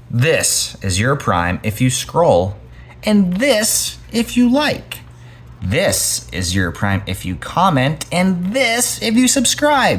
This is your Prime if you scroll, and this if you like. This is your Prime if you comment, and this if you subscribe.